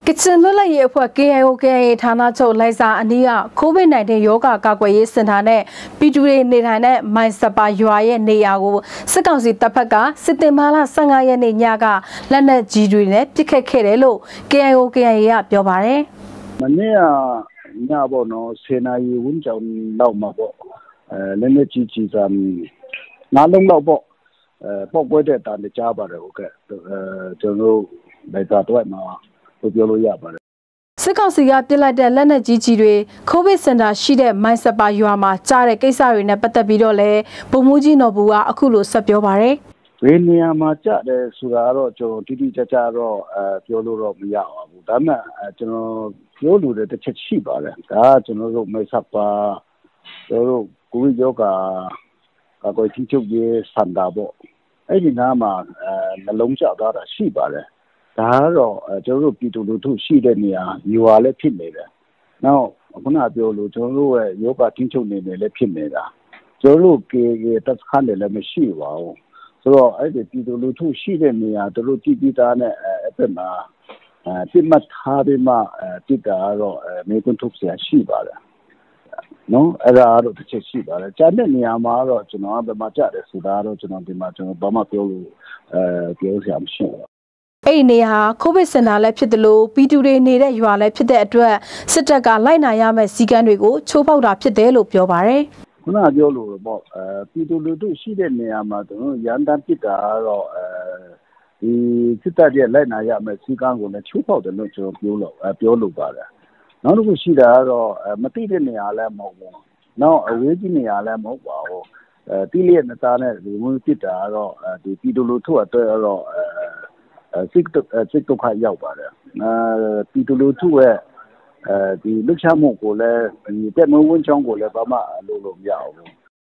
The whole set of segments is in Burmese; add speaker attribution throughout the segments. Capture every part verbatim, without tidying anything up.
Speaker 1: ကချင်လွတ်လပ်ရေးအဖွဲ့ K I O K I A ဌာနချုပ်လိုက်စာအနီးက COVID nineteen ရောဂါကာကွယ်ရေးစင်တာနဲ့ပြည်သူတွေနေထိုင်တဲ့မိုင်စပါရွာရဲ့နေရာကိုစစ်ကောင်စီတပ်ဖက်ကစစ်တင်မာလာfifteenရက်နေ့ညကလက်နက်ကြီးတွေနဲ့ပစ်ခတ်ခဲ့တယ်လို့ K I O K I A ကပြောပါတယ်
Speaker 2: ။မနေ့ကညပေါ့နော်tenနာရီဝန်းကျင်လောက်မှာပေါ့အဲလက်နက်ကြီးကြီးစံနားလုံးလောက်ပေါ့အဲပောက်ကွဲတဲ့အတန်ကြားပါတယ်ဟုတ်ကဲ့အဲကျွန်တော်လိုက်တာတော့မှာပြောလို့ရပါတယ်
Speaker 1: စစ်ကောင်စီကပြစ်လိုက်တဲ့လက်နက်ကြီးကြီးတွေကိုဗစ်စင်တာရှိတဲ့မိုင်စပါရွာမှာကြားတဲ့ကိစ္စတွေနဲ့ပတ်သက်ပြီးတော့လည်းဗိုလ်မှူးကြီးနော်ဘူးကအခုလိုဆက်ပြောပါတယ်
Speaker 2: ဘယ်နေရာမှာကြားတယ်ဆိုတာတော့ကျွန်တော်တိတိကျကျတော့အဲပြောလို့တော့မရပါဘူးဒါပေမဲ့ကျွန်တော်ပြောလို့တဲ့တစ်ချက်ရှိပါတယ်ဒါကျွန်တော်တို့မိုင်စပါကျွန်တော်တို့ကိုဗစ်ရောဂါကာကွယ်ထိချုပ်ရေးစင်တာပေါ့အဲ့ဒီနားမှာအဲနှလုံးကျသွားတာရှိပါတယ်ဒါကတော့ကျွန်တော်တို့ပြည်သူလူထုရှိတဲ့နေရာယူအားလည်းဖြစ်နေတယ်။နောက်ခုနပြောလို့ကျွန်တော်တို့ရဲ့ယောဂတင်းချုပ်နေတယ်လည်းဖြစ်နေတာ။ကျွန်တော်တို့ကေကေတပ်ခန်းတယ်လည်းမရှိပါဘူး။ဆိုတော့အဲ့ဒီပြည်သူလူထုရှိတဲ့နေရာတို့တည်တည်သားနဲ့အဲ့ဒီမှာအဲပြမထားပြီးမှအဲတိတာတော့မေကွန်းထုတ်เสียရှိပါတယ်။နော်အဲ့ဒါတော့တစ်ချက်ရှိပါတယ်။ကြားတဲ့နေရာမှာတော့ကျွန်တော်ကဘယ်မှာကြားတယ်ဆိုတာတော့ကျွန်တော်ဒီမှာကျွန်တော်ဘာမှပြောလို့အဲပြောစရာမရှိဘူး
Speaker 1: အဲ့ဒီနေရာကိုဗစ်စင်တာလည်းဖြစ်တယ်လို့ပြည်သူတွေနေတဲ့ရွာလည်းဖြစ်တဲ့အတွက်စစ်တပ်ကလိုက်နာရမယ့်စီကံတွေကိုချိုးဖောက်တာဖြစ်တယ်လို့ပြောပါတယ်
Speaker 2: ခုနပြောလို့ပေါ့အဲပြည်သူလူထုရှိတဲ့နေရာမှာတို့ရန်တမ်းပစ်တာတော့အဲဒီစစ်တပ်ရဲ့လိုက်နာရမယ့်စီကံကိုလည်းချိုးဖောက်တယ်လို့ကျွန်တော်ပြောလို့ပြောလို့ပါတယ်နောက်တစ်ခုရှိတာကတော့မတိတဲ့နေရာလည်းမဟုတ်ဘူးနောက်အဝေးကြီးနေရာလည်းမဟုတ်ပါဘူးအဲတိလျက်နသားနဲ့ဒီဝင်ပစ်တာကတော့ဒီပြည်သူလူထုအတွက်တော့အဲစစ်စစ်တော့ခရောက်ပါတယ်အဲပြည်သူလူထုရဲ့အဲဒီလှုပ်ရှားမှုကိုလည်းဒီတက်မွေးဝန်းချောင်းကိုလည်းဘာမှလုပ်လို့မရဘူး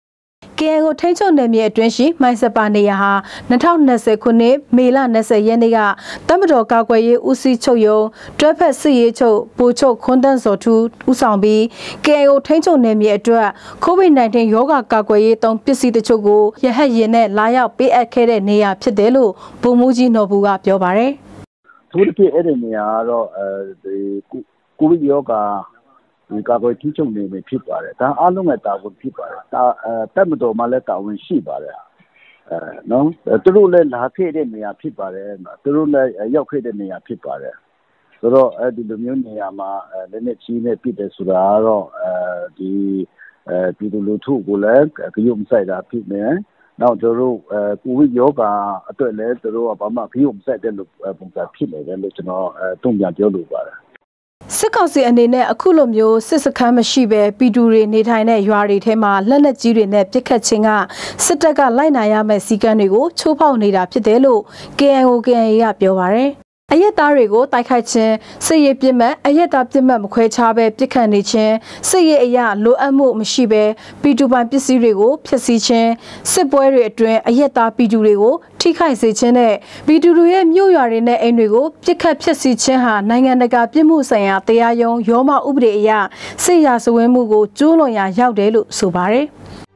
Speaker 1: K I O ထိန်းချုပ်နယ်မြေအတွင်းရှိမိုင်စပါနေရာဟာtwenty twentyခုနှစ်မေလtwentyရက်နေ့ကတပ်မတော်ကာကွယ်ရေးဦးစီးချုပ်ရုံးတွဲဖက်စစ်ရေးချုပ်ဗိုလ်ချုပ်ခွန်းတန်းစောထူးဦးဆောင်ပြီး K I O ထိန်းချုပ်နယ်မြေအတွက် COVID nineteen ရောဂါကာကွယ်ရေးတုံးပစ္စည်းတချို့ကိုရဟတ်ယာဉ်နဲ့လာရောက်ပေးအပ်ခဲ့တဲ့နေရာဖြစ်တယ်လို့ဗိုလ်မှူးကြီးနော်ဘူးကပြောပါတယ်
Speaker 2: ။သူတို့ပြအဲ့ဒီနေရာကတော့အဲဒီကိုဗစ်ရောဂါဒီကာကွယ်ထိချုပ်နေပြီဖြစ်ပါတယ်ဒါအားလုံးရဲ့တာဝန်ဖြစ်ပါတယ်ဒါအဲတက်မတော်မှလည်းတာဝန်ရှိပါတယ်အဲနော်သူတို့လည်းလာခဲ့တဲ့နေရာဖြစ်ပါတယ်သူတို့လည်းရောက်ခဲ့တဲ့နေရာဖြစ်ပါတယ်ဆိုတော့အဲဒီလိုမျိုးနေရာမှာလည်းနဲ့ကြီးနဲ့ပြည့်တယ်ဆိုတာကတော့အဲဒီအဲပြည်သူလူထုကိုလည်းကြုံဆိုင်တာဖြစ်နေနောက်တို့အဲကိုဗစ်ရောဂါအတွက်လည်းတို့ကဘာမှကြုံဆိုင်တဲ့လို့ပုံစံဖြစ်နေတယ်လို့ကျွန်တော်အဲတုံ့ပြန်ပြောလိုပါတယ်
Speaker 1: စစ်ကောင်စီအနေနဲ့အခုလိုမျိုးစစ်စခန်းမရှိပဲပြည်သူတွေနေထိုင်တဲ့ရွာတွေထဲမှာလက်နက်ကြီးတွေနဲ့ပစ်ခတ်ခြင်းကစစ်တပ်ကလိုက်နာရမယ့်စီကံတွေကိုချိုးဖောက်နေတာဖြစ်တယ်လို့ K I O K I A ကပြောပါတယ်အရက်သားတွေကိုတိုက်ခိုက်ခြင်းစစ်ရေးပြစ်မှတ်အရက်သားပြစ်မှတ်မခွဲခြားပဲပြစ်ခတ်နေခြင်းစစ်ရေးအရာလိုအပ်မှုမရှိပဲပြည်သူပိုင်ပစ္စည်းတွေကိုဖျက်ဆီးခြင်းစစ်ပွဲတွေအတွင်းအရက်သားပြည်သူတွေကိုထိခိုက်စေခြင်းနဲ့ပြည်သူတွေရဲ့မြို့ရွာတွေနဲ့အိမ်တွေကိုပြစ်ခတ်ဖျက်ဆီးခြင်းဟာနိုင်ငံတကာပြစ်မှုဆိုင်ရာတရားရုံးရောမဥပဒေအရစစ်ရာဇဝတ်မှုကိုကျူးလွန်ရာရောက်တယ်လို့ဆိုပါတယ်